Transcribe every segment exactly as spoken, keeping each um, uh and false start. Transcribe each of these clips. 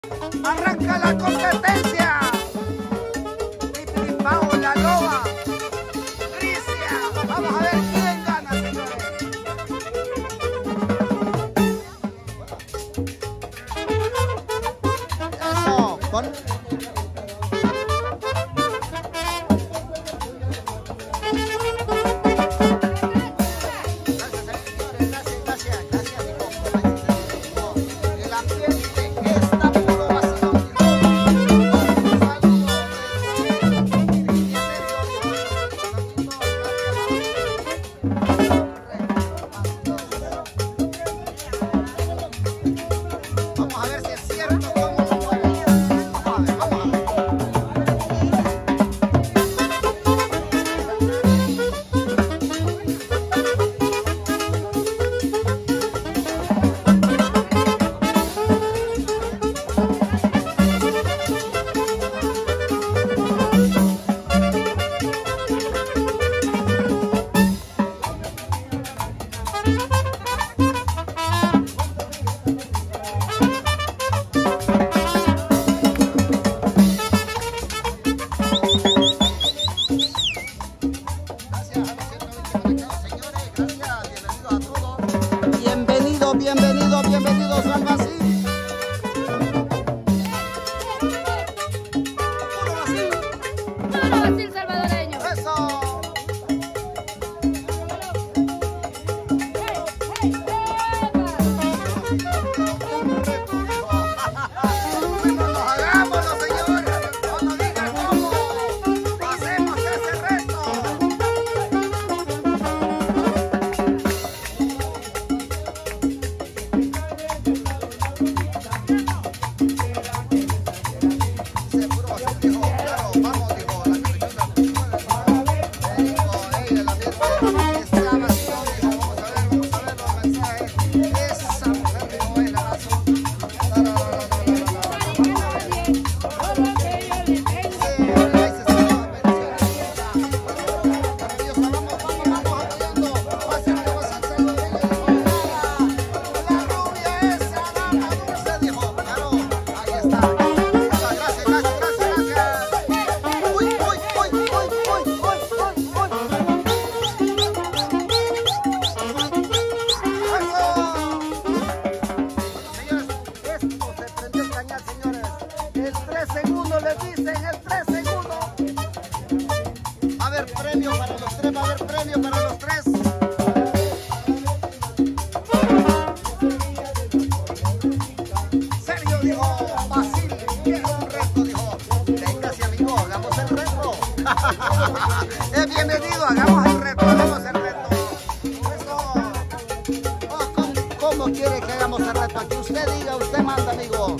Arranca la competencia. Pipipao, la loba. Tricia. Vamos a ver quién gana, señores. Eso, con... Bienvenidos, bienvenidos, bienvenidos al Basil. Puro Basil. Puro Basil salvadoreño. Eso. Vámonos, hagámoslo, señores. No nos digan cómo. Hacemos ese reto. Segundos le dicen, el tres segundos. Va a haber premio para los tres, va a haber premio para los tres. Sergio dijo, Basil, quiero un reto, dijo. Véngase, amigo, hagamos el reto. Es bienvenido, hagamos el reto, hagamos el reto. Eso. Oh, ¿cómo, ¿Cómo quiere que hagamos el reto? Aquí usted diga, usted manda, amigo.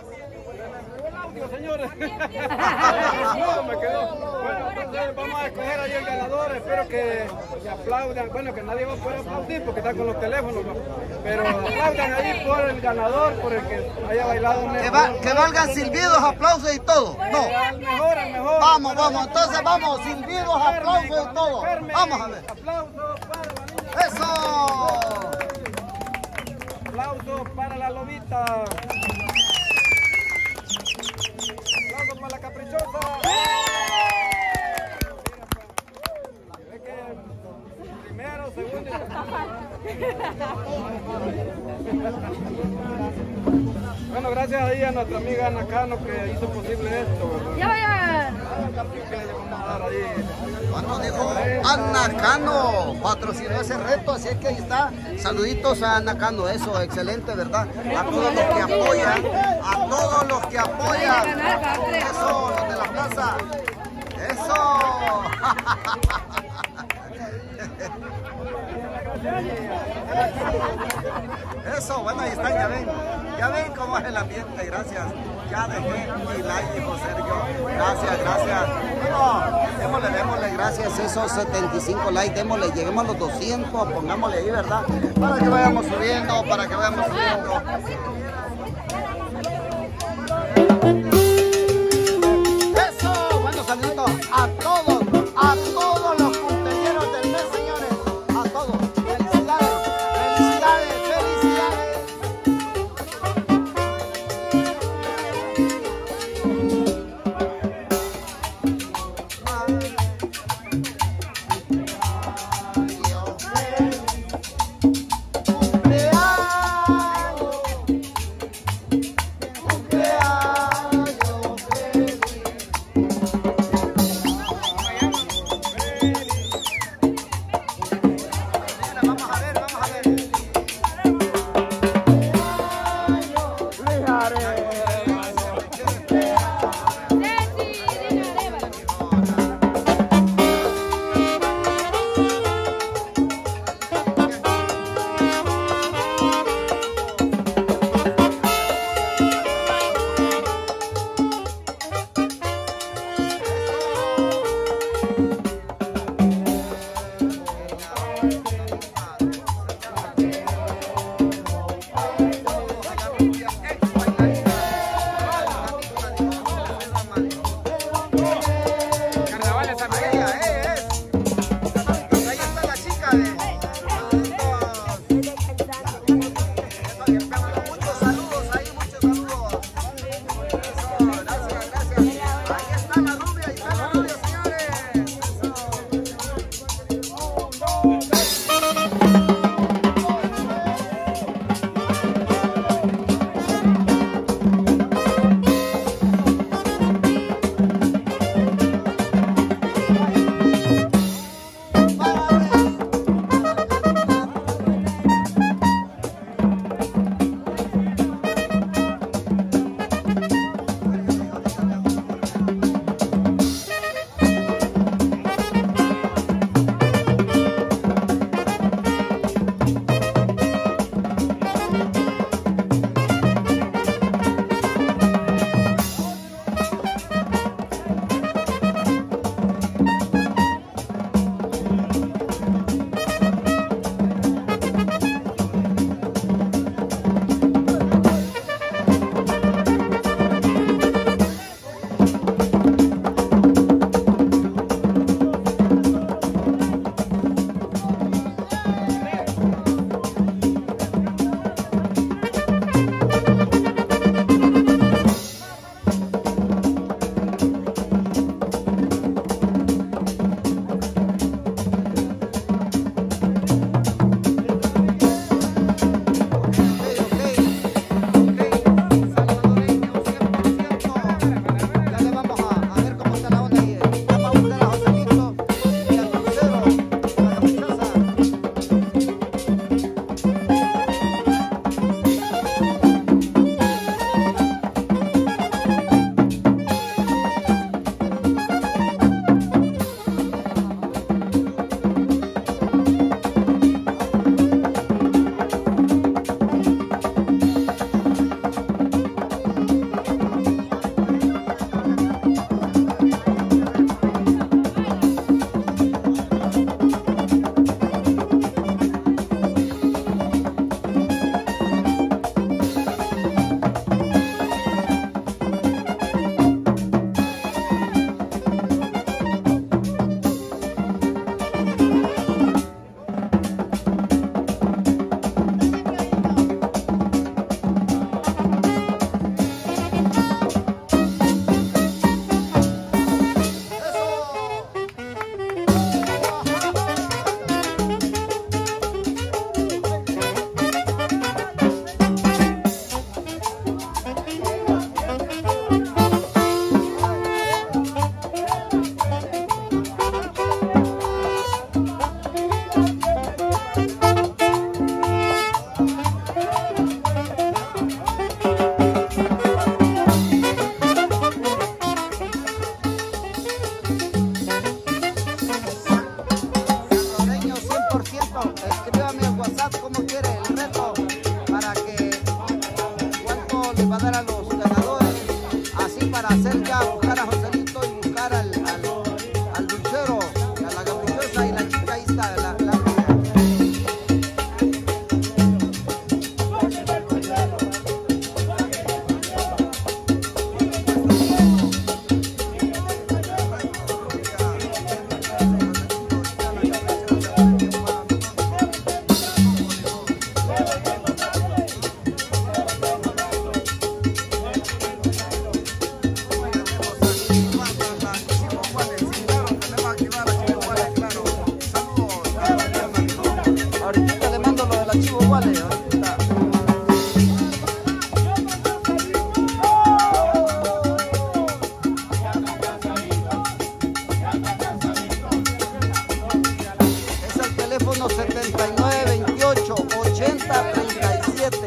Señores, no, me quedó. Bueno, entonces vamos a escoger ahí el ganador. Espero que, que aplaudan. Bueno, que nadie va a poder aplaudir porque está con los teléfonos, ¿no? Pero aplaudan ahí por el ganador, por el que haya bailado mejor. Que, va, que valgan silbidos, aplausos y todo. No. Al mejor, al mejor. Vamos, vamos. Entonces vamos, silbidos, aplausos y todo. Vamos a ver. Aplausos para la niña. ¡Eso! Aplausos para la lobita. Aplausos para la caprichosa. Es que primero, segundo y... Bueno, gracias ahí a nuestra amiga Ana Cano que hizo posible esto, ¿verdad? Ya vaya. Que le vamos a dar ahí. Bueno, dijo Ana Cano, patrocinó ese reto, así es que ahí está. Saluditos a Ana Cano, eso, excelente, ¿verdad? A todos los que apoyan, a todos los que apoyan. Eso, los de la plaza. Eso. Eso, bueno, ahí están, ya ven, ya ven cómo es el ambiente, gracias. Ya dejé mi like, dijo Sergio. Gracias, gracias. Bueno, démosle, démosle, gracias, esos setenta y cinco likes, démosle, lleguemos a los doscientos, pongámosle ahí, ¿verdad? Para que vayamos subiendo, para que vayamos subiendo. Eso, bueno, saluditos a todos, a todos los cumpleaños del mes, señores, a todos. Felicidades, felicidades, felicidades. Cumpleaños para hacer ya, buscar a Joselito y buscar al, al, al dulcero, a la caprichosa y la chica ahí está, la, la rubia. Ahorita le mando lo del archivo Wale, ahorita. Es el teléfono setenta y nueve veintiocho ochenta treinta y siete.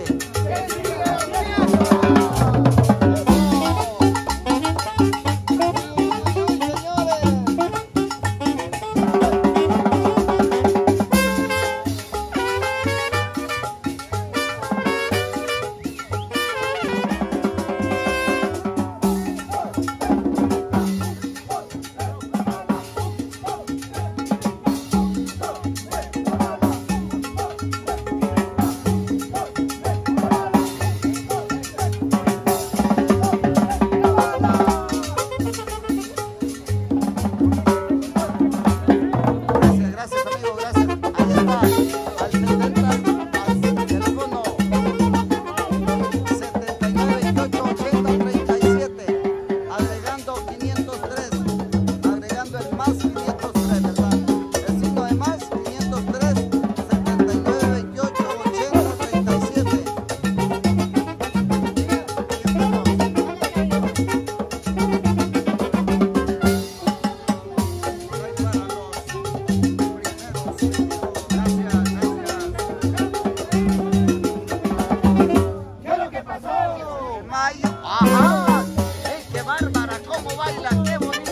Ajá, ¡ey, qué bárbara! ¿Cómo baila? ¡Qué bonito!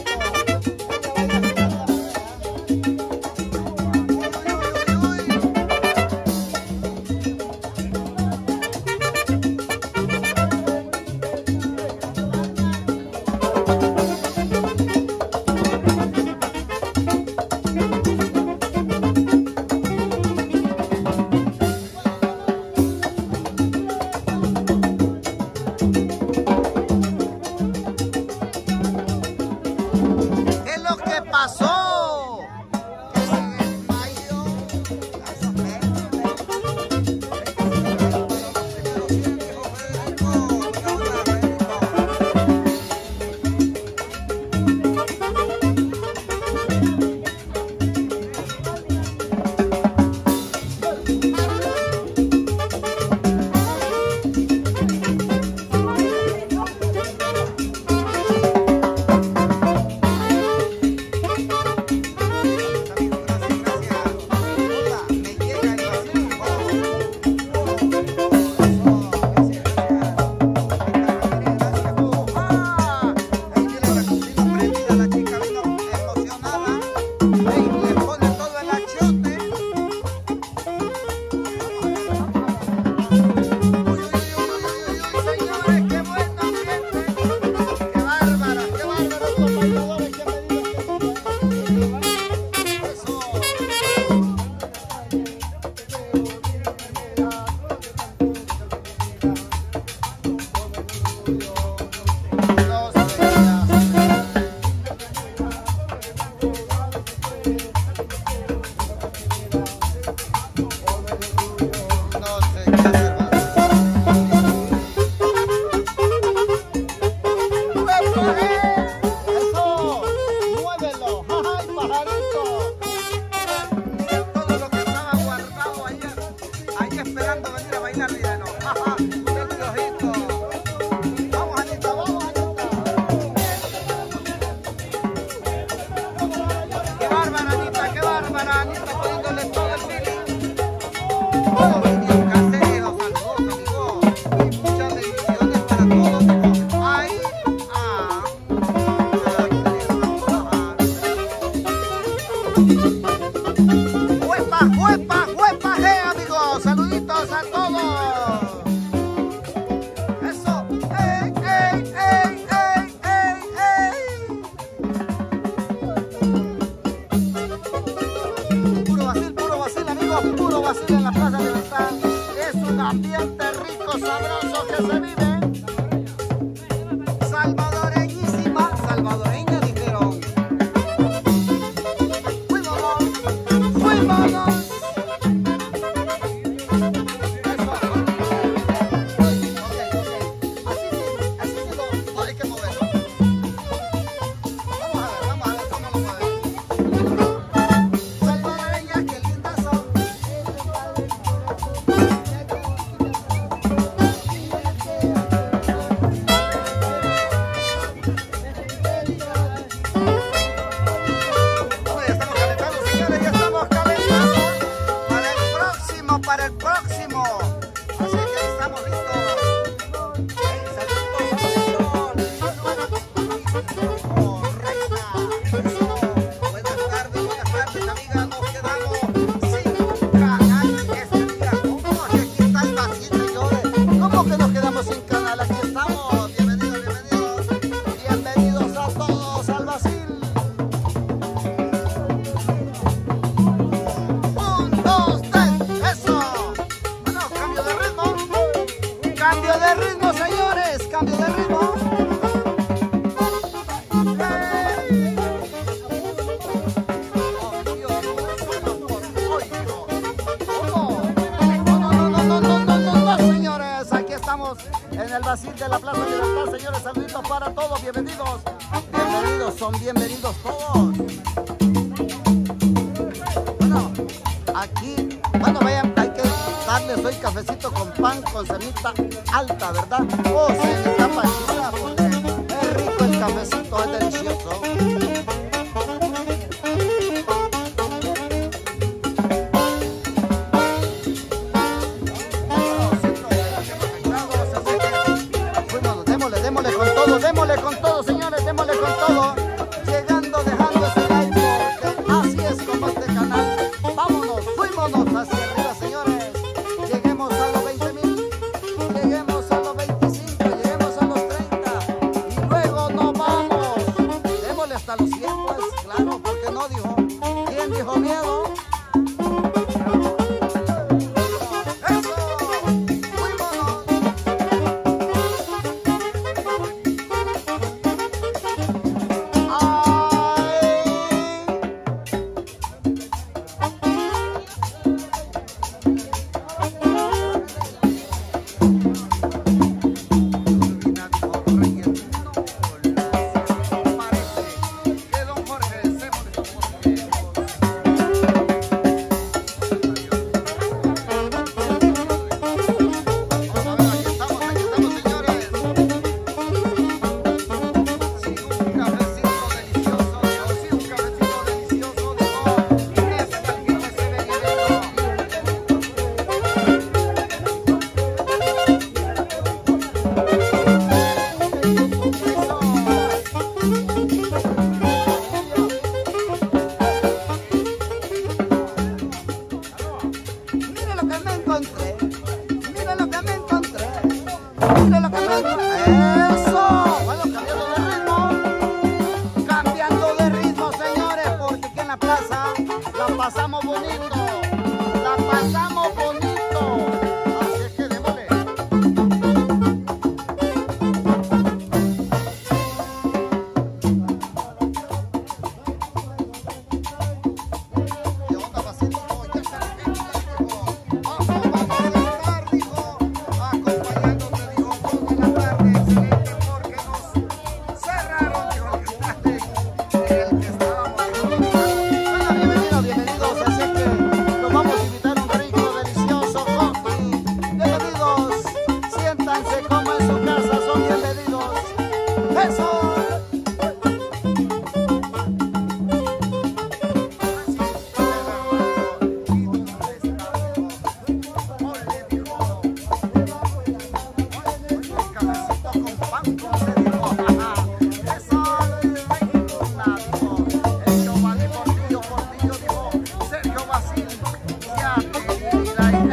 cafecito para todos, bienvenidos. Bienvenidos, son bienvenidos todos. Bueno, aquí, bueno, vayan, hay que darles hoy cafecito con pan, con semita alta, ¿verdad? Oh, semita panchita, porque es rico el cafecito, es delicioso. Démosle con todo, démosle con todo, señores, démosle con todo. Llegando, dejando ese like, porque así es como este canal. Vámonos, fuímonos hacia arriba, señores. Lleguemos a los veinte mil, lleguemos a los veinticinco, lleguemos a los treinta. Y luego nos vamos. Démosle hasta los cien, pues, claro, porque no dijo. ¿Quién dijo miedo? Mira lo que me encontré, mira lo que me encontré. Eso, bueno, cambiando de ritmo, cambiando de ritmo, señores, porque aquí en la plaza la pasamos bonito, la pasamos